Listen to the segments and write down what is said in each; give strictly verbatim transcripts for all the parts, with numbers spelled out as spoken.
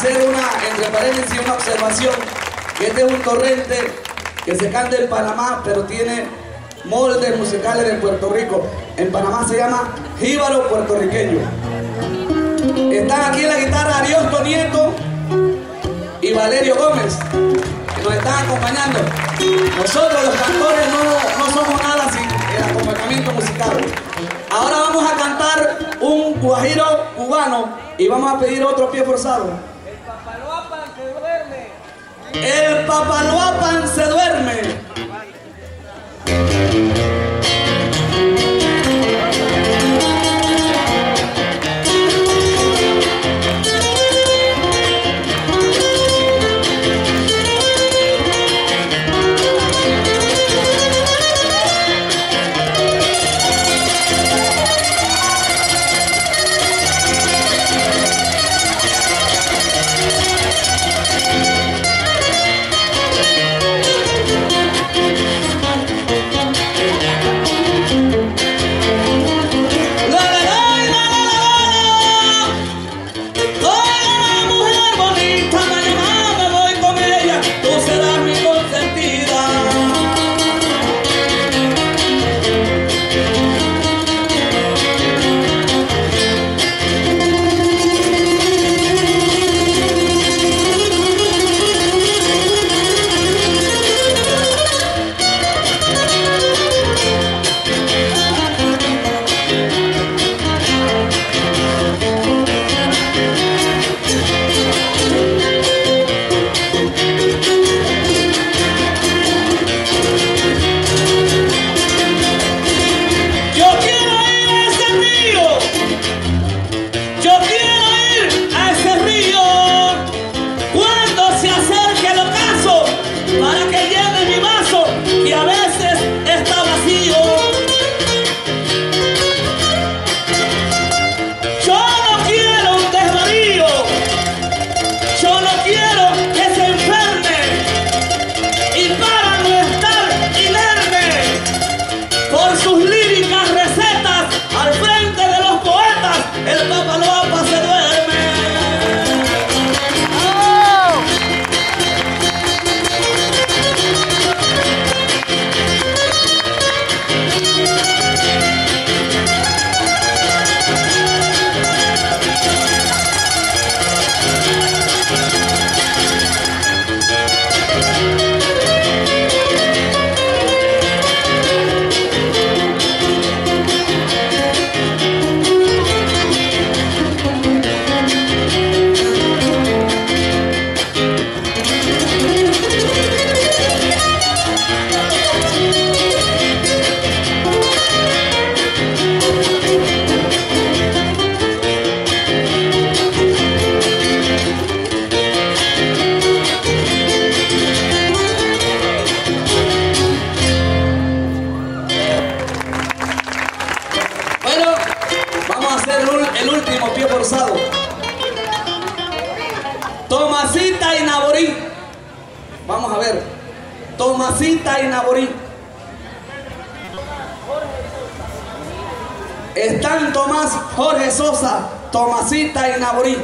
hacer una, entre paréntesis, una observación, que este es un torrente que se canta en Panamá, pero tiene moldes musicales de Puerto Rico. En Panamá se llama jíbaro puertorriqueño. Están aquí en la guitarra Ariosto Nieto y Valerio Gómez, que nos están acompañando. Nosotros los cantores no, no somos nada sin el acompañamiento musical. Ahora vamos a cantar un guajiro cubano y vamos a pedir otro pie forzado. El papaloapan se duerme. El papaloapan se duerme. Tomasita y Naborí. Vamos a ver. Tomasita y Naborí. Están Tomás, Jorge Sosa, Tomasita y Naborí.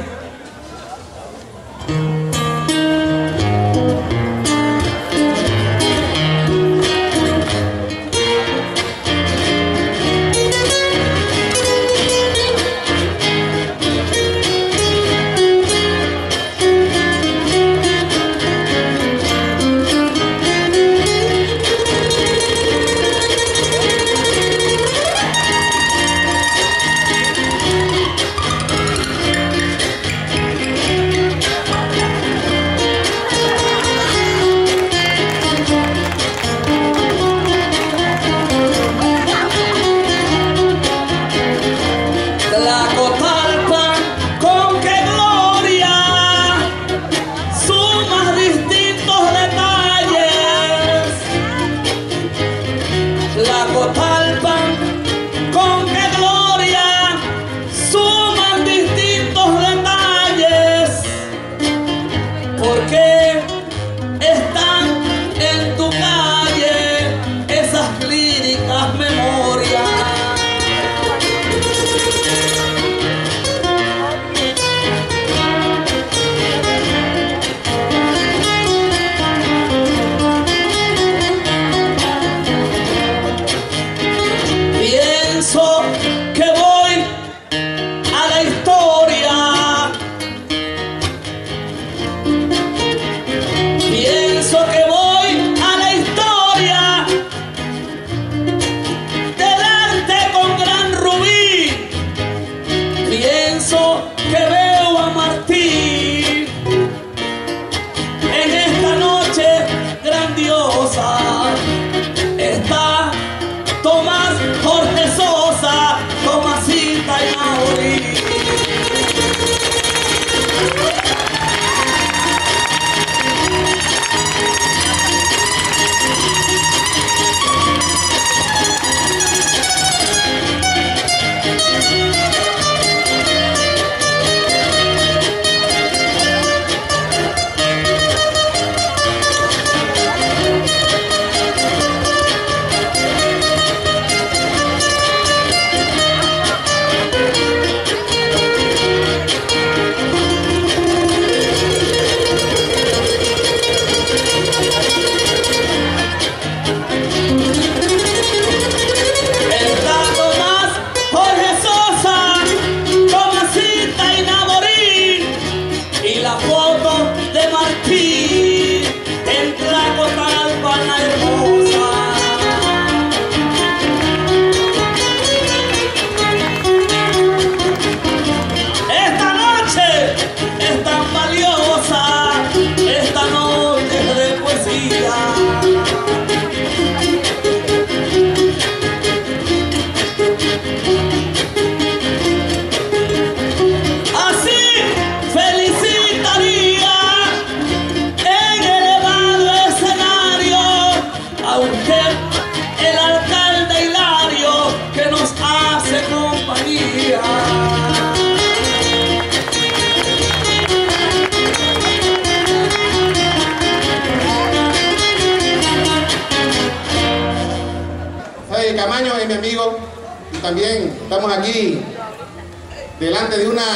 amigo, y también estamos aquí delante de una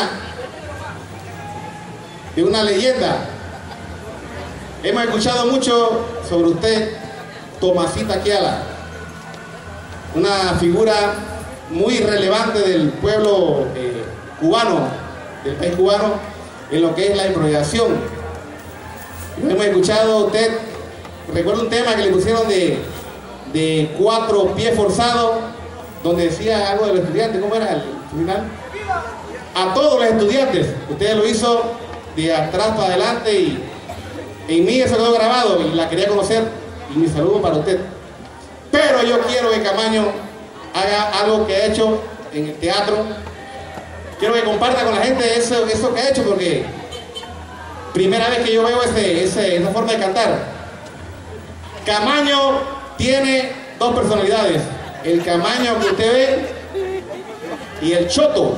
de una leyenda. Hemos escuchado mucho sobre usted, Tomasita Kiala, una figura muy relevante del pueblo eh, cubano, del país cubano, en lo que es la improvisación. Hemos escuchado usted, recuerdo un tema que le pusieron de, de cuatro pies forzados, donde decía algo de los estudiantes. ¿Cómo era el final? A todos los estudiantes. Usted lo hizo de atrás para adelante y en mí eso quedó grabado y la quería conocer, y mi saludo para usted. Pero yo quiero que Camaño haga algo que ha hecho en el teatro. Quiero que comparta con la gente eso, eso que ha hecho, porque primera vez que yo veo ese, ese, esa forma de cantar. Camaño tiene dos personalidades: el Camaño que usted ve y el Choto.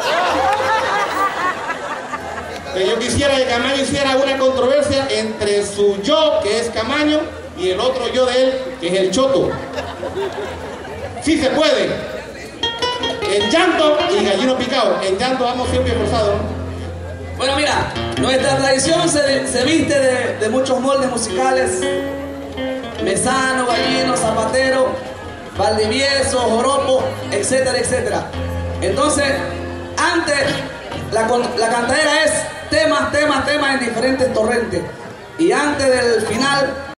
Yo quisiera que Camaño hiciera una controversia entre su yo, que es Camaño, y el otro yo de él, que es el Choto. Sí se puede. En llanto y gallino picado. En llanto vamos siempre forzados, ¿no? Bueno, mira, nuestra tradición se, se viste de, de muchos moldes musicales: mesano, gallino, zapatero, valdivieso, joropo, etcétera, etcétera. Entonces, antes la, la cantadera es temas, temas, temas en diferentes torrentes. Y antes del final